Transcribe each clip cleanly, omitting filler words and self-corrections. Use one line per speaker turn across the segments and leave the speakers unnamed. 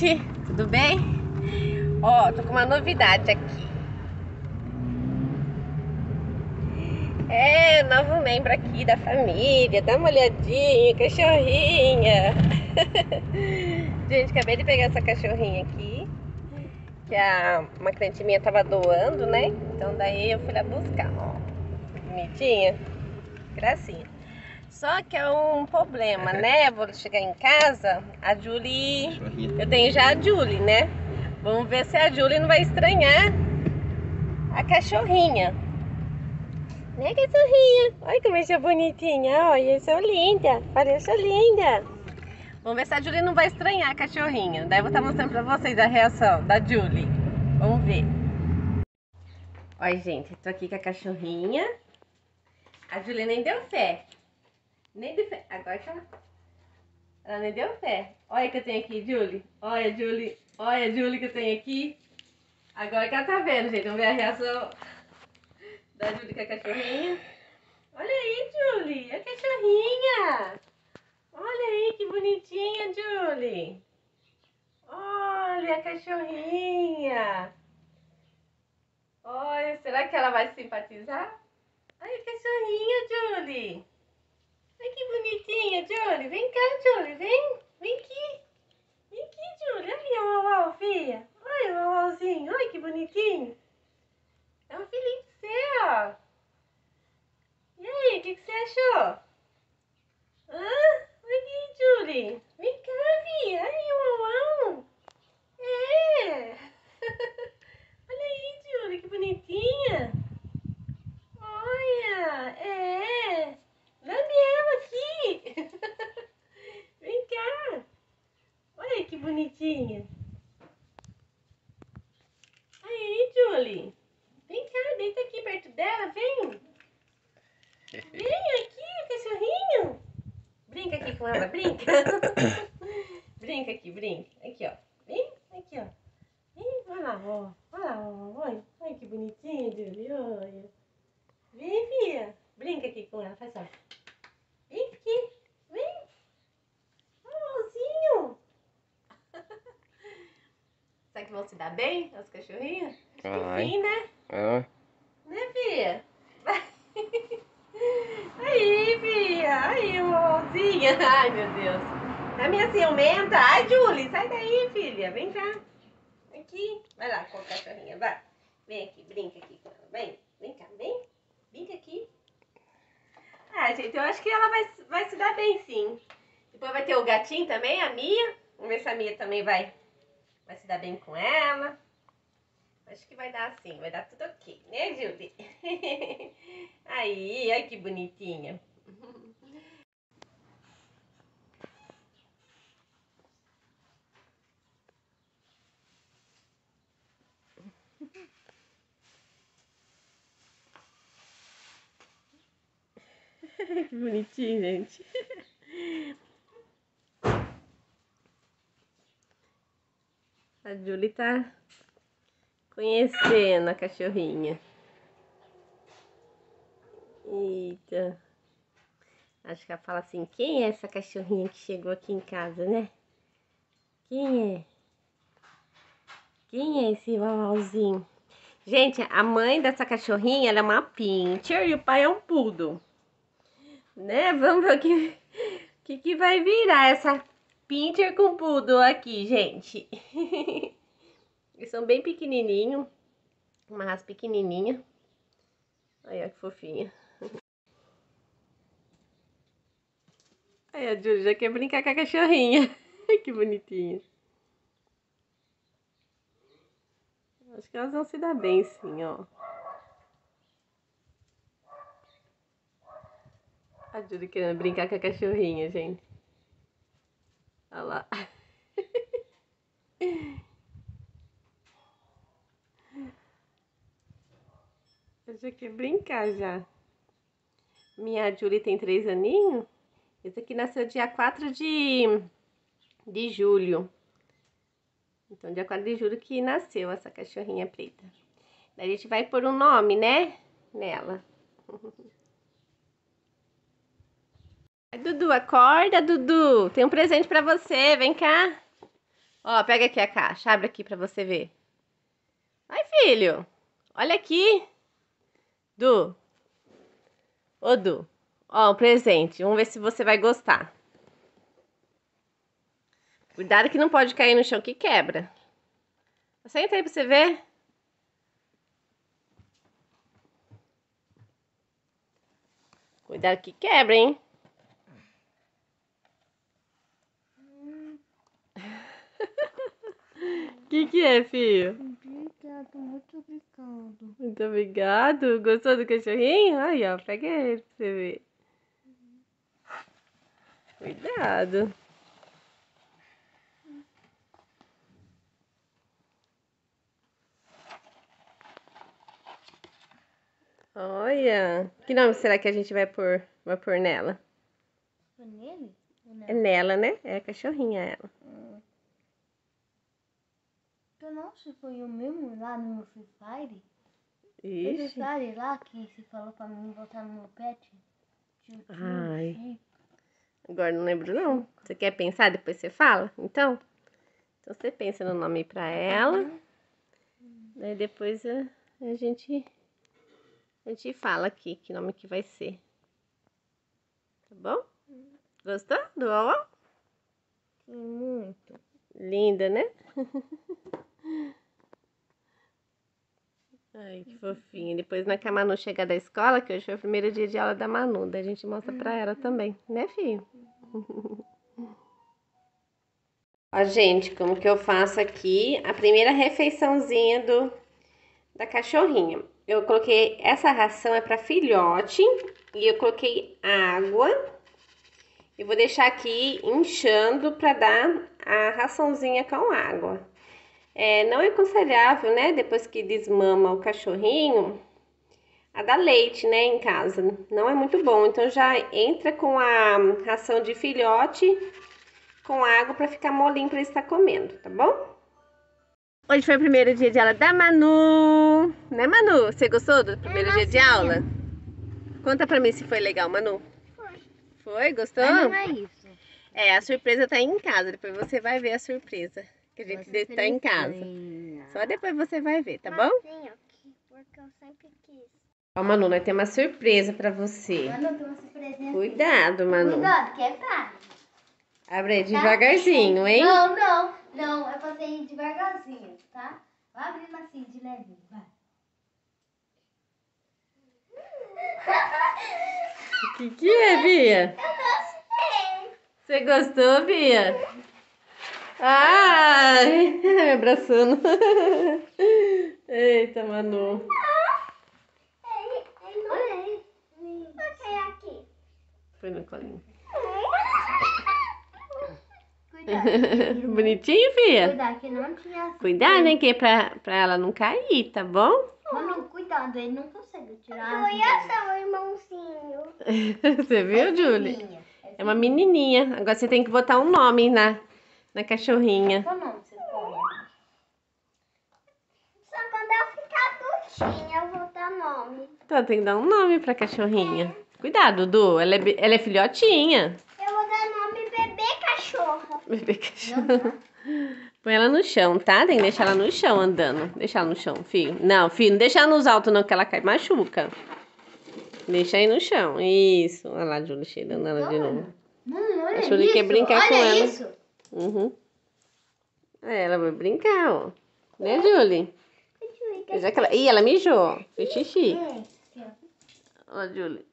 gente, tudo bem? Ó, tô com uma novidade aqui. Novo membro aqui da família. Dá uma olhadinha, cachorrinha. Gente, acabei de pegar essa cachorrinha aqui, que uma cliente minha tava doando, né? Então daí eu fui lá buscar, ó. Bonitinha, gracinha. Só que é um problema, né? Vou chegar em casa, a Julie... Eu tenho já a Julie, né? Vamos ver se a Julie não vai estranhar a cachorrinha. Né, cachorrinha? Olha como eu sou bonitinha. Olha, eu sou linda. Olha, eu sou linda. Vamos ver se a Julie não vai estranhar a cachorrinha. Daí eu vou estar mostrando pra vocês a reação da Julie. Vamos ver. Olha, gente, tô aqui com a cachorrinha. A Julie nem deu fé. Nem deu fé. Agora que ela nem deu fé. Olha que eu tenho aqui, Julie. Olha, Julie. Olha, Julie, que eu tenho aqui. Agora que ela tá vendo, gente. Vamos ver a reação da Julie com a cachorrinha. Olha aí, Julie. A cachorrinha. Olha aí, que bonitinha, Julie. Olha a cachorrinha. Olha, será que ela vai simpatizar? Olha a cachorrinha, Julie. Ai, que bonitinha, Julie. Vem cá, Julie. Vem. Vem aqui. Vem aqui, Julie. Olha o uau, filha. Olha o uauzinho. Olha que bonitinho. É um filhinho seu. E aí, o que você achou? Hã? Olha aqui, Julie. Vem cá, filha. Ai, o uau. É. Olha aí, Julie, que bonitinha. Olha. É. Lambe ela aqui. Vem cá. Olha que bonitinha. Aí, Julie. Vem cá, deita aqui perto dela, vem. Vem aqui, cachorrinho. Brinca aqui com ela, brinca. Brinca aqui, brinca. Aqui, ó. Vem, aqui, ó. Vem, vai lá, ó. Vai lá, ó. Olha, olha que bonitinho, Julie. Olha. Vem, filha. Brinca aqui com ela, faz só. Vem aqui. Vem. Amorzinho. Será que vão se dar bem, as cachorrinhas? Sim, né?
É.
Né, filha? Vai. Aí, filha. Aí, amorzinha. Ai, meu Deus. A minha ciumenta. Ai, Julie, sai daí, filha. Vem cá. Aqui. Vai lá com a cachorrinha, vai. Vem aqui, brinca aqui com ela. Vem, vem cá, vem. Brinca aqui. Ah, gente, eu acho que ela vai se dar bem, sim. Depois vai ter o gatinho também, a Mia. Vamos ver se a Mia também vai se dar bem com ela. Acho que vai dar sim, vai dar tudo ok, né, Julie? Aí, olha que bonitinha. Que bonitinho, gente. A Julie tá conhecendo a cachorrinha. Eita. Acho que ela fala assim, quem é essa cachorrinha que chegou aqui em casa, né? Quem é? Quem é esse vauauzinho? Gente, a mãe dessa cachorrinha, ela é uma pincher e o pai é um poodle. Né? Vamos ver o que vai virar essa pincher com poodle aqui, gente. Eles são bem pequenininhos. Uma raça pequenininha. Olha que fofinha. Aí a Julie já quer brincar com a cachorrinha. Que bonitinha. Acho que elas vão se dar bem sim, ó. A Julie querendo brincar com a cachorrinha, gente. Olha lá. Eu já quer brincar já. Minha Julie tem 3 aninhos. Esse aqui nasceu dia 4 de julho. Então, dia 4 de julho que nasceu essa cachorrinha preta. Daí a gente vai pôr um nome, né? Nela. Dudu, acorda, Dudu. Tem um presente pra você. Vem cá. Ó, pega aqui a caixa, abre aqui pra você ver. Ai, filho, olha aqui. Du. Ô, Du. Ó, o presente. Vamos ver se você vai gostar. Cuidado que não pode cair no chão que quebra. Senta aí pra você ver. Cuidado que quebra, hein? Que é, filho?
Obrigado, muito obrigado.
Muito obrigado. Gostou do cachorrinho? Aí, ó, pega ele pra você ver. Cuidado. Olha. Que nome será que a gente vai pôr nela?
Foi nele?
É nela, né? É a cachorrinha, ela.
Então, não, se foi o mesmo lá no meu Free Fire?
Ixi.
Free Fire lá que você falou pra mim botar no meu pet?
Ai. Agora não lembro, não. Você quer pensar? Depois você fala? Então você pensa no nome pra ela. Daí depois a gente fala aqui que nome que vai ser. Tá bom? Gostou do Uau?
Sim, muito.
Linda, né? Ai, que fofinha. Depois na que a Manu chegar da escola, que hoje foi o primeiro dia de aula da Manu, daí a gente mostra pra ela também, né, filho? Ó, gente, como que eu faço aqui a primeira refeiçãozinha da cachorrinha. Eu coloquei, essa ração é para filhote, e eu coloquei água. E vou deixar aqui inchando para dar a raçãozinha com água. Não é aconselhável, né, depois que desmama o cachorrinho, a dar leite, né, em casa. Não é muito bom, então já entra com a ração de filhote com água para ficar molinho para ele estar comendo, tá bom? Hoje foi o primeiro dia de aula da Manu, né, Manu? Você gostou do primeiro dia de aula? Conta pra mim se foi legal, Manu. Foi? Gostou?
Mas não é isso.
A surpresa tá em casa, depois você vai ver a surpresa que a gente tá em casa. Só depois você vai ver, tá bom?
Porque eu sempre quis.
Ó, Manu, nós temos uma surpresa pra você.
Manu, tem uma surpresinha.
Cuidado, Manu.
Cuidado, que é pra.
Abre aí devagarzinho, hein?
Não, é pra você ir devagarzinho, tá? Vai abrindo assim, de levinho, vai.
Que é, Bia?
Eu gostei.
Você gostou, Bia? Ai, me abraçando. Eita, Manu.
Aqui.
Foi no colinho.
Cuidado.
Bonitinho, Bia?
Cuidado, que não tinha.
Cuidado, hein, que é pra ela não cair, tá bom?
Manu, cuidado, ele não consegue tirar. Foi seu irmãozinho.
Você viu, Julie? É uma menininha. Agora você tem que botar um nome na cachorrinha.
Qual nome você põe? Só quando eu ficar adultinha eu vou dar nome.
Então tem que dar um nome pra cachorrinha. Cuidado, Du. Ela é filhotinha.
Eu vou dar nome bebê cachorro.
Bebê cachorro. Põe ela no chão, tá? Tem que deixar ela no chão andando. Deixa ela no chão, filho. Não, filho, não deixa ela nos altos não, que ela cai, machuca. Deixa aí no chão. Isso. Olha lá a Julie cheirando ela de novo.
Olha
A Julie quer brincar com ela.
Isso.
Uhum. Ela vai brincar, ó. Né, Julie? Já que ela... Ih, ela mijou. Fez xixi. Ó, Julie.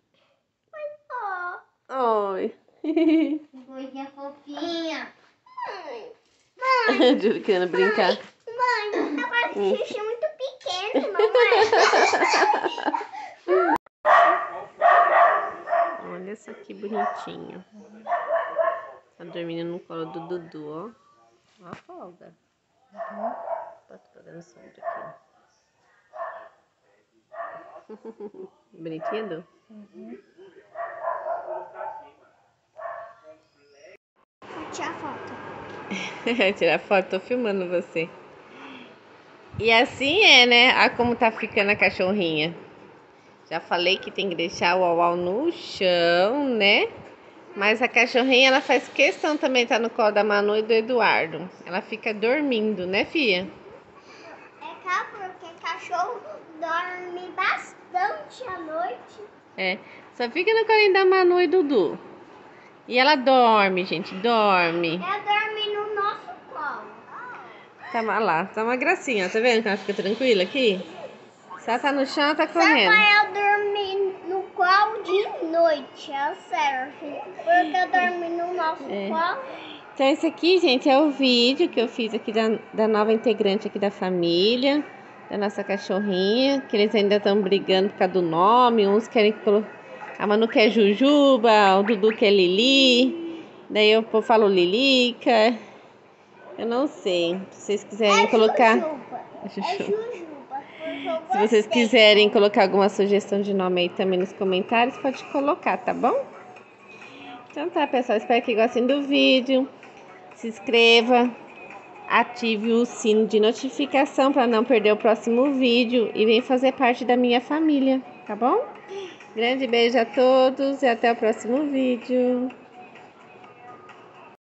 Oi.
Coisinha fofinha.
A Julie querendo brincar.
Mãe, eu faço xixi muito pequeno, mamãe.
Olha só que bonitinho. Tá dormindo no colo do Dudu, ó. Ó a folga. Tô dando sombra aqui. Bonitinho, Du?
Vou tirar foto.
Tirar foto, tô filmando você. E assim né? Olha como tá ficando a cachorrinha. Já falei que tem que deixar o Uau no chão, né? Mas a cachorrinha, ela faz questão também de estar no colo da Manu e do Eduardo. Ela fica dormindo, né, filha?
É claro, porque cachorro dorme bastante à noite.
É, só fica no colinho da Manu e Dudu. E ela dorme, gente, dorme.
Ela dorme no nosso colo.
Tá lá, tá uma gracinha, tá vendo que ela fica tranquila aqui? Se ela tá no chão, ela tá correndo.
Só ela dormir no colo de noite, é sério. Porque ela dorme no nosso colo.
Então esse aqui, gente, é o vídeo que eu fiz aqui da nova integrante aqui da família, da nossa cachorrinha, que eles ainda estão brigando por causa do nome, uns querem colocar, a Manu quer Jujuba, o Dudu quer Lili, daí eu falo Lilica, eu não sei, se vocês quiserem colocar...
Jujuba. É Jujuba.
Se vocês quiserem colocar alguma sugestão de nome aí também nos comentários, pode colocar, tá bom? Então tá, pessoal, espero que gostem do vídeo. Se inscreva, ative o sino de notificação para não perder o próximo vídeo e vem fazer parte da minha família, tá bom? Grande beijo a todos e até o próximo vídeo.